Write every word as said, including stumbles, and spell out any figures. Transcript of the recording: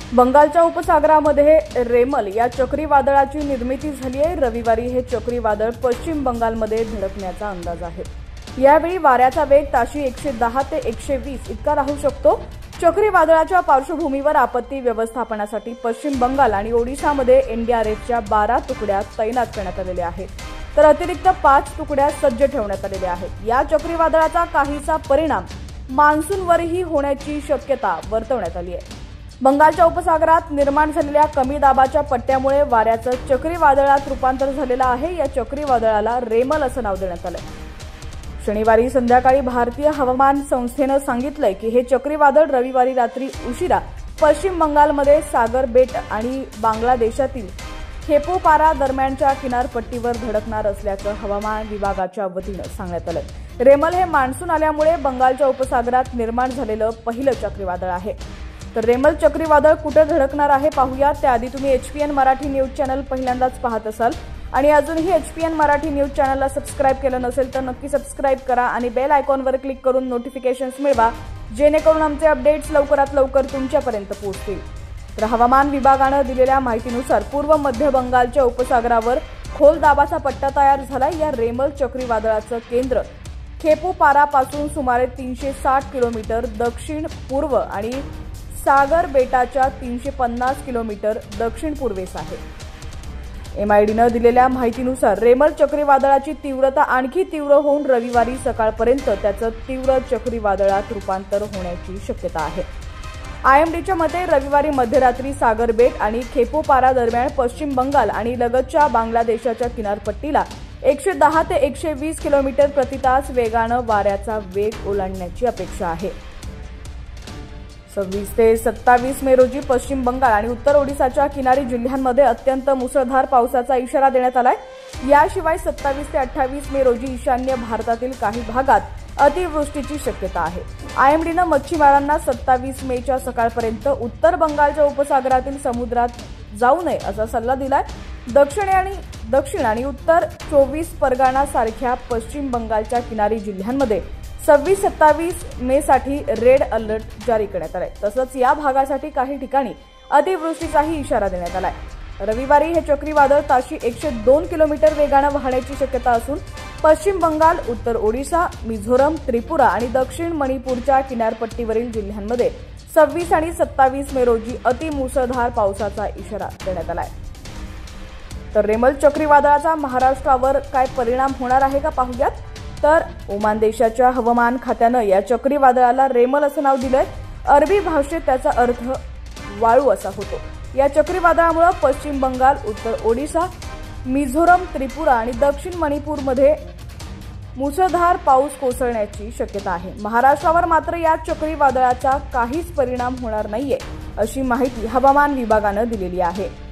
बंगालच्या उपसागरामध्ये रेमल या चक्रीवादळाची निर्मिती झाली आहे। रविवारी हे चक्रीवादळ पश्चिम बंगालमध्ये धडकण्याचा अंदाज आहे। यावेळी वाऱ्याचा वेग ताशी एकशे दहा ते एकशे वीस इतका राहू शकतो। चक्रीवादळाच्या पार्श्वभूमीवर आपत्ती व्यवस्थापनासाठी पश्चिम बंगाल आणि ओडिशामध्ये एनडीआरएफच्या बारा तुकड्या तैनात करण्यात आलेल्या आहेत, तर अतिरिक्त पाच तुकड्या सज्ज ठेवण्यात आलेल्या आहेत। या चक्रीवादळाचा काहीसा परिणाम मान्सूनवरही होण्याची शक्यता वर्तवण्यात आली आहे। बंगालच्या उपसागरात निर्माण झालेल्या कमी दाबाच्या पट्ट्यामुळे वाऱ्याचं चक्रीवादळात रूपांतर झालेलं आहे। या चक्रीवादळाला रेमल असं नाव देण्यात आलंय। शनिवारी संध्याकाळी भारतीय हवामान संस्थेनं सांगितलंय की हे चक्रीवादळ रविवारी रात्री उशिरा पश्चिम बंगालमध्ये सागर बेट आणि बांगलादेशातील खेपोपारा दरम्यानच्या किनारपट्टीवर धडकणार असल्याचं हवामान विभागाच्या वतीनं सांगण्यात आलं। रेमल हे मान्सून आल्यामुळे बंगालच्या उपसागरात निर्माण झालेलं पहिलं चक्रीवादळ आहे। तर रेमल चक्रीवादळ कुठे धडकणार आहे पाहूया। त्याआधी तुम्ही एचपीएन मराठी न्यूज चॅनल पहिल्यांदाच पाहत असाल आणि अजूनही एचपीएन मराठी न्यूज चॅनलला सबस्क्राईब केलं नसेल तर नक्की सबस्क्राईब करा आणि बेल आयकॉनवर क्लिक करून नोटिफिकेशन्स मिळवा, जेणेकरून आमचे अपडेट्स लवकरात लवकर तुमच्यापर्यंत पोहोचतील। तर हवामान विभागानं दिलेल्या माहितीनुसार पूर्व मध्य बंगालच्या उपसागरावर खोल दाबाचा पट्टा तयार झालाय। या रेमल चक्रीवादळाचं केंद्र खेपोपारापासून सुमारे तीनशे साठ किलोमीटर दक्षिण पूर्व आणि सागर बेटाच्या तीनशे पन्नास किलोमीटर दक्षिण पूर्वेस आहे। एमआयडीनं दिलेल्या माहितीनुसार रेमल चक्रीवादळाची तीव्रता आणखी तीव्र होऊन रविवारी सकाळपर्यंत त्याचं तीव्र चक्रीवादळात रूपांतर होण्याची शक्यता आहे। आयएमडीच्या मते रविवारी मध्यरात्री सागर बेट आणि खेपोपारा दरम्यान पश्चिम बंगाल आणि लगतच्या बांगलादेशाच्या किनारपट्टीला एकशे दहा ते एकशे वीस किलोमीटर प्रति तास वेगानं वाऱ्याचा वेग ओलांडण्याची अपेक्षा आहे। सव्वीस ते सत्तावीस मे रोजी पश्चिम बंगाल आणि उत्तर ओडिशाच्या किनारी जिल्ह्यांमध्ये अत्यंत मुसळधार पावसाचा इशारा देण्यात आलाय। याशिवाय सत्तावीस ते अठ्ठावीस मे रोजी ईशान्य भारतातील काही भागात अतिवृष्टीची शक्यता आहे। आयएमडीनं मच्छीमारांना सत्तावीस मेच्या सकाळपर्यंत उत्तर बंगालच्या उपसागरातील समुद्रात जाऊ नये असा सल्ला दिलाय। दक्षिण आणि दक्षिण आणि उत्तर चोवीस परगणा सारख्या पश्चिम बंगालच्या किनारी जिल्ह्यांमध्ये सव्वीस सत्तावीस मे साठी रेड अलर्ट जारी करण्यात आलाय। तसंच या भागासाठी काही ठिकाणी अतिवृष्टीचाही इशारा देण्यात आलाय। रविवारी हे चक्रीवादळ ताशी एकशे दोन किलोमीटर वेगानं वाहण्याची शक्यता असून पश्चिम बंगाल, उत्तर ओडिशा, मिझोरम, त्रिपुरा आणि दक्षिण मणिपूरच्या किनारपट्टीवरील जिल्ह्यांमध्ये सव्वीस आणि सत्तावीस मे रोजी अतिमुसळधार पावसाचा इशारा देण्यात आलाय। तर रेमल चक्रीवादळाचा महाराष्ट्रावर काय परिणाम होणार आहे का पाहूयात। तर ओमान देशाच्या हवामान खात्यानं या चक्रीवादळाला रेमल असं नाव दिलंय। अरबी भाषेत त्याचा अर्थ वाळू असा होतो। या चक्रीवादळामुळे पश्चिम बंगाल, उत्तर ओडिशा, मिझोरम, त्रिपुरा आणि दक्षिण मणिपूरमध्ये मुसळधार पाऊस कोसळण्याची शक्यता आहे। महाराष्ट्रावर मात्र या चक्रीवादळाचा काहीच परिणाम होणार नाहीये अशी माहिती हवामान विभागानं दिलेली आहे।